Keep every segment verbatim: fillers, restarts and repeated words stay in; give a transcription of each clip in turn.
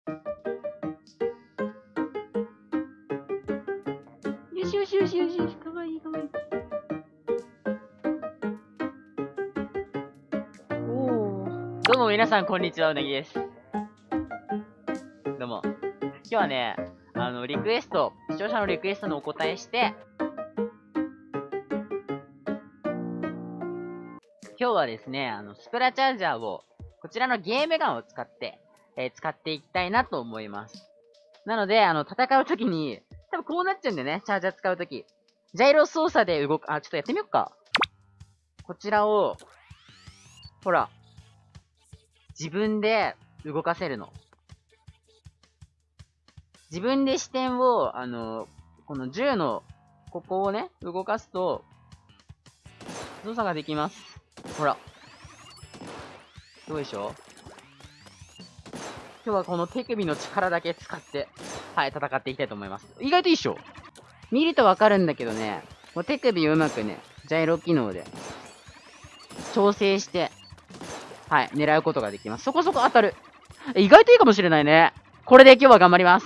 よしよしよしよしよし、かわいいかわいい。おー。どうも皆さん、こんにちは、うなぎです。どうも。今日はね、あの、リクエスト、視聴者のリクエストのお答えして、今日はですね、あの、スプラチャージャーを、こちらのゲームガンを使って、えー、使っていきたいなと思います。なので、あの、戦うときに、多分こうなっちゃうんでね、チャージャー使うとき。ジャイロ操作で動く、あ、ちょっとやってみよっか。こちらを、ほら、自分で動かせるの。自分で視点を、あの、この銃の、ここをね、動かすと、操作ができます。ほら。どうでしょう？今日はこの手首の力だけ使って、はい、戦っていきたいと思います。意外といいっしょ？見るとわかるんだけどね、もう手首をうまくね、ジャイロ機能で、調整して、はい、狙うことができます。そこそこ当たる。意外といいかもしれないね。これで今日は頑張ります。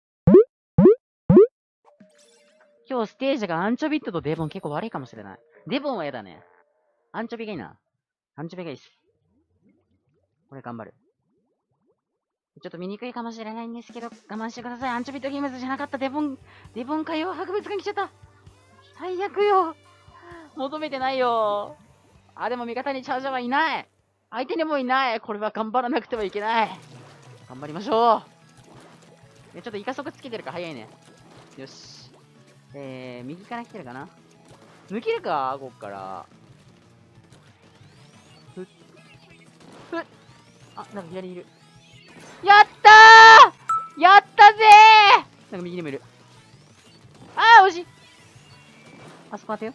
今日ステージがアンチョビットとデボン結構悪いかもしれない。デボンは嫌だね。アンチョビがいいな。アンチョビがいいっす。これ頑張る。ちょっと見にくいかもしれないんですけど、我慢してください。アンチョビットゲームズじゃなかったデボン、デボン海洋博物館来ちゃった。最悪よ。求めてないよ。あ、でも味方にチャージャーはいない。相手にもいない。これは頑張らなくてはいけない。頑張りましょう。ちょっとイカ速つけてるから早いね。よし。えー、右から来てるかな？抜けるか？こっから。ふっ。ふっ。あ、なんか左にいる。やったー！やったぜー！なんか右にもいる。あー、惜しい。あそこ当てよ。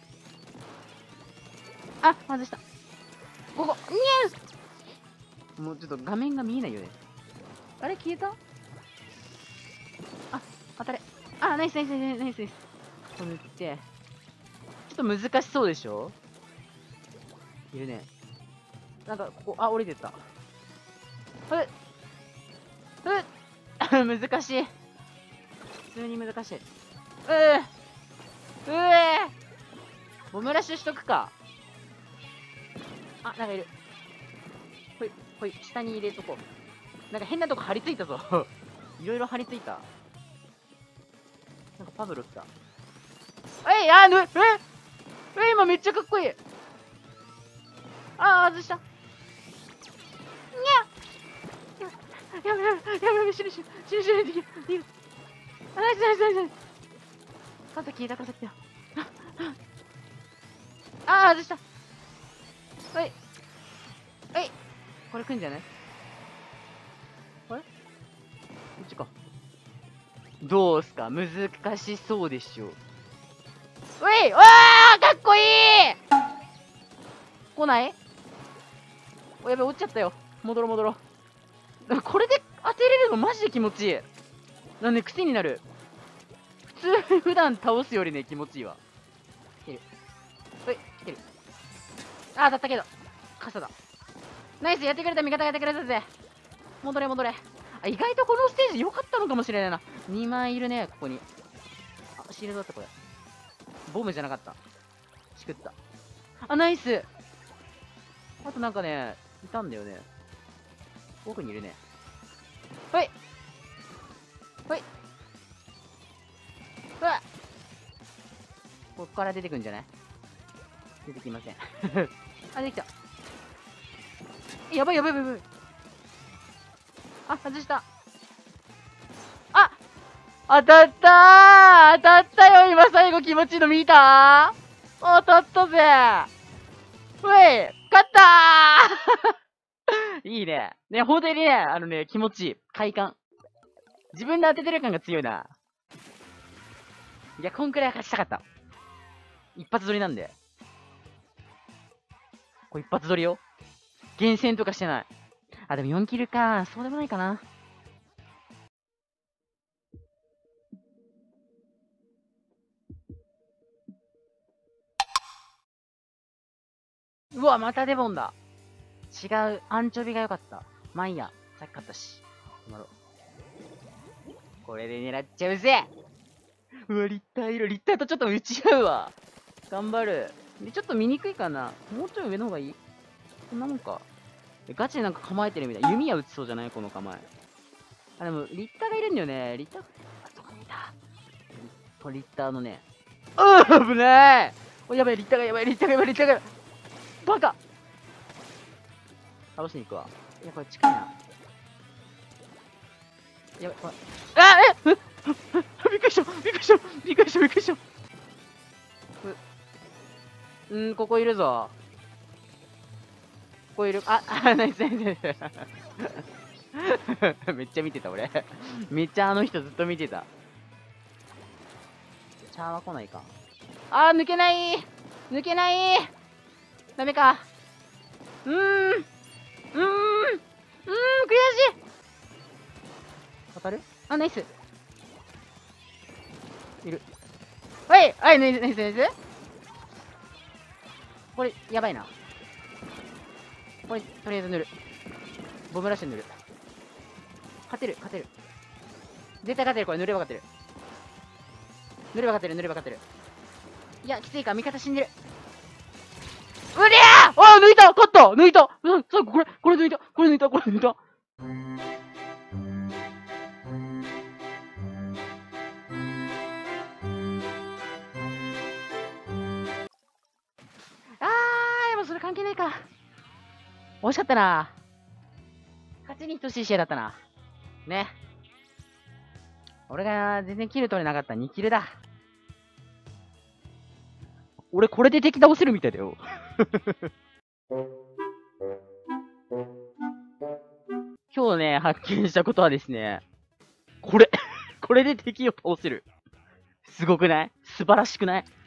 あ、外した。ここ、にゃん！もうちょっと画面が見えないよね。あれ消えた？あ、当たれ。あ、ナイスナイスナイスナイスナイス。こう塗って。ちょっと難しそうでしょ？いるね。なんか、ここ、あ、降りてった。ふっ。ふっ。難しい。普通に難しい。うぅ。うえー。ボムラッシュしとくか。あ、なんかいる。ほい、ほい、下に入れとこう。なんか変なとこ張り付いたぞ。いろいろ張り付いた。なんかパブロ来た。えい、あー、ぬ、ええ、今めっちゃかっこいい。あー、外した。にゃやべやべやべやべやべ、死ぬ死ぬ死ぬ死ぬ死ぬ死ぬ。あ、ナイスナイスナイスナイス。傘消えた傘来た。あー、外した。はい。はい。これ来んじゃない？あれこっちか。どうすか？難しそうでしょ。うい！わー！かっこいい！来ない？お、やべ、落ちちゃったよ。戻ろう戻ろう。これで当てれるのマジで気持ちいい。なんで癖になる。普通、普段倒すよりね、気持ちいいわ。来てる。ほい、来てる。あー、当たったけど。傘だ。ナイス、やってくれた、味方がやってくれたぜ。戻れ戻れ。あ、意外とこのステージ良かったのかもしれないな。にまいいるね、ここに。あ、シールドだった、これ。ボムじゃなかった。しくった。あ、ナイス。あとなんかね、いたんだよね。奥にいるね。ほい。ほい。うわっ。こっから出てくんじゃない？出てきません。あ、できた。やばいやばいやばいやばい。あ、外した。あ、当たったー！当たったよ、今最後気持ちいいの見たー？当たったぜー！うい！勝ったー！いいね。ね、ほんとにね、あのね、気持ちいい。快感。自分で当ててる感が強いな。いや、こんくらい勝ちたかった。一発撮りなんで。これ一発撮りよ。厳選とかしてない。あ、でもよんキルか。そうでもないかな。うわ、またデボンだ。違う。アンチョビが良かった。まあいいや。さっき勝ったし。頑張ろう。 これで狙っちゃうぜ。うわ、立体色、立体とちょっと打ち合うわ。頑張る。で、ちょっと見にくいかな。もうちょい上の方がいい？こんなもんか。ガチでなんか構えてるみたい。弓矢打ちそうじゃないこの構え。あ、でも、リッターがいるんだよね。リッター、あ、そこにいた。これリッターのね。うー、危ない。お、やばい、リッターがやばい、リッターがやばい、リッターがやばい。バカ。倒しに行くわ。いや、これ近いな。やばい、これ。あ、えっびっくりした、びっくりした、びっくりした、びっくりした。うん、ここいるぞ。ここいる。あ、あ、ナイスナイスナイス。めっちゃ見てた、俺。めっちゃあの人ずっと見てた。チャーは来ないか。あー、抜けない抜けないダメか。うーん。うーん。うーん、悔しい。当たる？あ、ナイス。いる。はい、はい、ナイス、ナイス、ナイス。これ、やばいな。これ、とりあえず塗る。ボムラッシュ塗る。勝てる、勝てる。絶対勝てる、これ塗れば勝てる。塗れば勝てる、塗れば勝てる。いや、きついか、味方死んでる。うりゃーあー、抜いた勝った抜いたうん、最後これ、これ抜いたこれ抜いたこれ抜いたあー、でもそれ関係ないか。惜しかったな。勝ちに等しい試合だったな。ね。俺が全然キル取れなかったにキルだ。俺これで敵倒せるみたいだよ。今日ね、発見したことはですね、これ、これで敵を倒せる。すごくない？素晴らしくない？